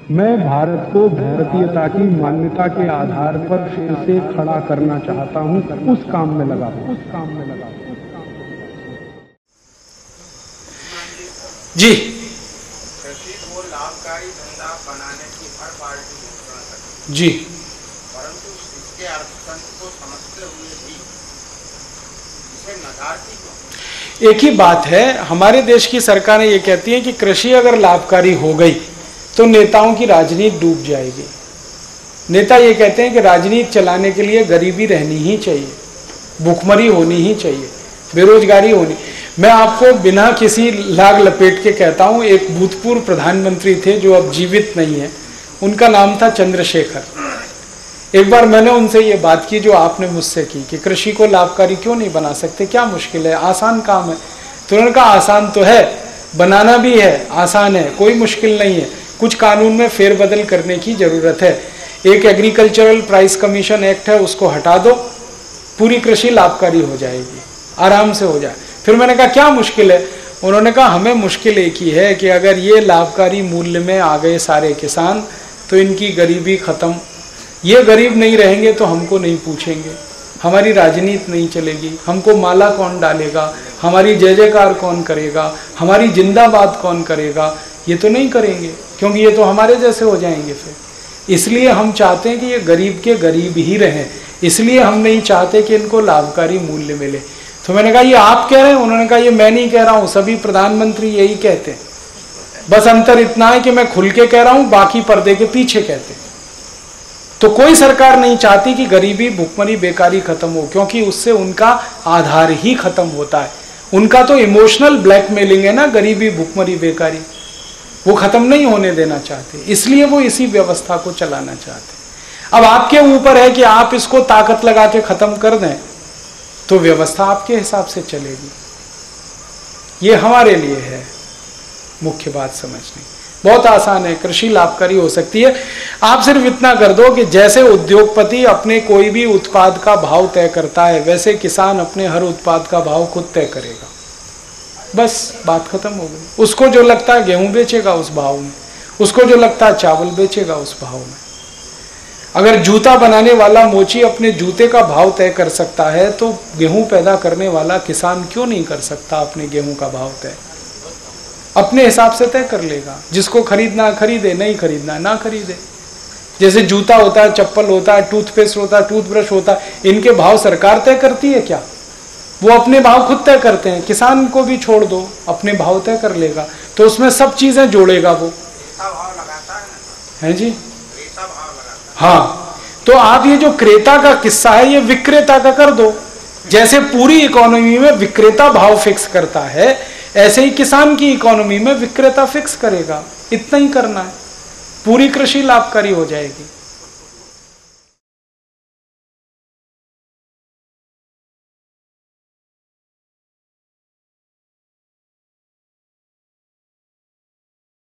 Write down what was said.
मैं भारत को भारतीयता की मान्यता के आधार पर फिर से खड़ा करना चाहता हूं, उस काम में लगा हूं। जी, कृषि को लाभकारी धंधा बनाने की हर पार्टी घोषणा करती जी, परंतु इसके अर्थतंत्र को समझते हुए भी इसे नकारती क्यों? एक ही बात है। हमारे देश की सरकारें ये कहती हैं कि कृषि अगर लाभकारी हो गई तो नेताओं की राजनीति डूब जाएगी। नेता ये कहते हैं कि राजनीति चलाने के लिए गरीबी रहनी ही चाहिए, भूखमरी होनी ही चाहिए, बेरोजगारी होनी। मैं आपको बिना किसी लाग लपेट के कहता हूँ, एक भूतपूर्व प्रधानमंत्री थे जो अब जीवित नहीं है, उनका नाम था चंद्रशेखर। एक बार मैंने उनसे ये बात की जो आपने मुझसे की कि कृषि को लाभकारी क्यों नहीं बना सकते, क्या मुश्किल है, आसान काम है। तो उन्होंने कहा आसान तो है, बनाना भी है, आसान है, कोई मुश्किल नहीं है, कुछ कानून में फेरबदल करने की जरूरत है। एक एग्रीकल्चरल प्राइस कमीशन एक्ट है, उसको हटा दो, पूरी कृषि लाभकारी हो जाएगी, आराम से हो जाए। फिर मैंने कहा क्या मुश्किल है? उन्होंने कहा हमें मुश्किल एक ही है कि अगर ये लाभकारी मूल्य में आ गए सारे किसान तो इनकी गरीबी खत्म। ये गरीब नहीं रहेंगे तो हमको नहीं पूछेंगे, हमारी राजनीति नहीं चलेगी, हमको माला कौन डालेगा, हमारी जय जयकार कौन करेगा, हमारी जिंदाबाद कौन करेगा, ये तो नहीं करेंगे, क्योंकि ये तो हमारे जैसे हो जाएंगे। फिर इसलिए हम चाहते हैं कि ये गरीब के गरीब ही रहें, इसलिए हम नहीं चाहते कि इनको लाभकारी मूल्य मिले। तो मैंने कहा ये आप कह रहे हैं? उन्होंने कहा ये मैं नहीं कह रहा हूँ, सभी प्रधानमंत्री यही कहते हैं, बस अंतर इतना है कि मैं खुल के कह रहा हूँ, बाकी पर्दे के पीछे कहते हैं। तो कोई सरकार नहीं चाहती कि गरीबी, भुखमरी, बेकारी खत्म हो, क्योंकि उससे उनका आधार ही खत्म होता है। उनका तो इमोशनल ब्लैकमेलिंग है ना, गरीबी, भुखमरी, बेकारी, वो खत्म नहीं होने देना चाहते, इसलिए वो इसी व्यवस्था को चलाना चाहते। अब आपके ऊपर है कि आप इसको ताकत लगा के खत्म कर दें तो व्यवस्था आपके हिसाब से चलेगी। ये हमारे लिए है मुख्य बात समझनी। बहुत आसान है, कृषि लाभकारी हो सकती है। आप सिर्फ इतना कर दो कि जैसे उद्योगपति अपने कोई भी उत्पाद का भाव तय करता है, वैसे किसान अपने हर उत्पाद का भाव खुद तय करेगा, बस बात खत्म हो गई। उसको जो लगता है गेहूं बेचेगा उस भाव में, उसको जो लगता है चावल बेचेगा उस भाव में। अगर जूता बनाने वाला मोची अपने जूते का भाव तय कर सकता है तो गेहूं पैदा करने वाला किसान क्यों नहीं कर सकता अपने गेहूं का भाव तय? अपने हिसाब से तय कर लेगा। जिसको खरीदना खरीदे, नहीं खरीदना ना खरीदे। जैसे जूता होता है, चप्पल होता है, टूथपेस्ट होता है, टूथब्रश होता है, इनके भाव सरकार तय करती है क्या? वो अपने भाव खुद तय करते हैं। किसान को भी छोड़ दो, अपने भाव तय कर लेगा, तो उसमें सब चीजें जोड़ेगा वो, है जी। हाँ, तो आप ये जो क्रेता का किस्सा है ये विक्रेता का कर दो। जैसे पूरी इकोनॉमी में विक्रेता भाव फिक्स करता है, ऐसे ही किसान की इकोनॉमी में विक्रेता फिक्स करेगा। इतना ही करना है, पूरी कृषि लाभकारी हो जाएगी।